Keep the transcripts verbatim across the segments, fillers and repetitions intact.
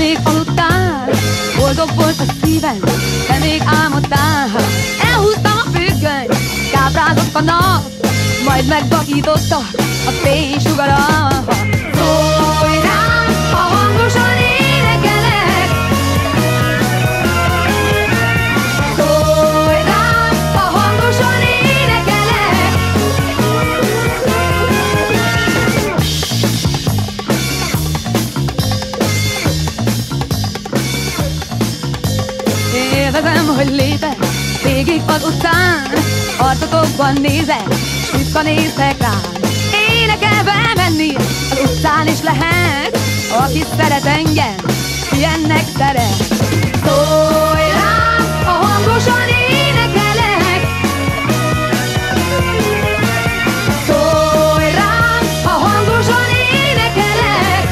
még aludtál, boldog volt a szívem, te még álmodtál. Elhúztam a függöny, káprázott a nap, majd megvakította a fénysugara. Szólj rám, ha hangosan énekelek, szólj rám, ha hangosan énekelek. Élvezem, hogy lépek végig az utcán, arcotokban nézek, s visszanéztek rám. Énekelve menni az utcán is lehet, aki szeret engem, ilyennek szeret. Szólj rám, ha hangosan énekelek, szólj rám, ha hangosan énekelek.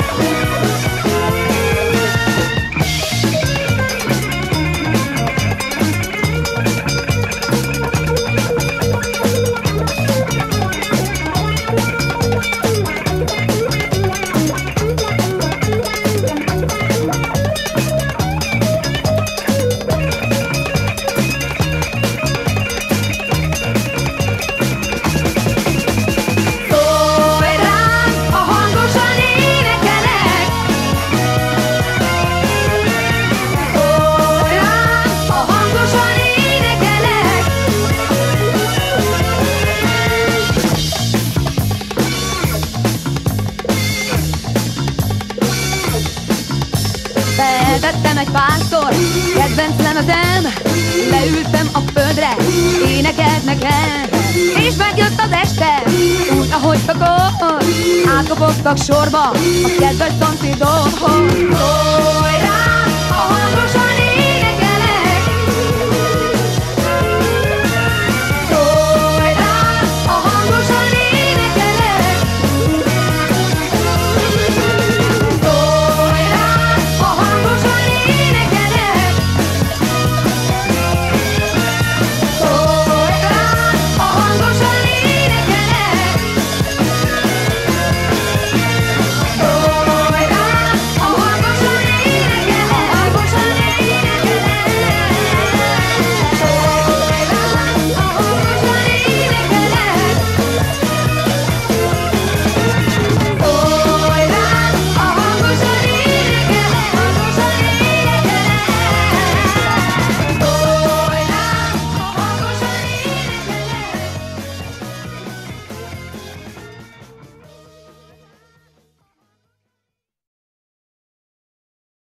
Feltettem egy párszor, kedvenc lemezem, leültem a földre, énekelt nekem. És megjött az este, úgy ahogy szokott, átkopogtak sorba a kedves szomszédokhoz. Szólj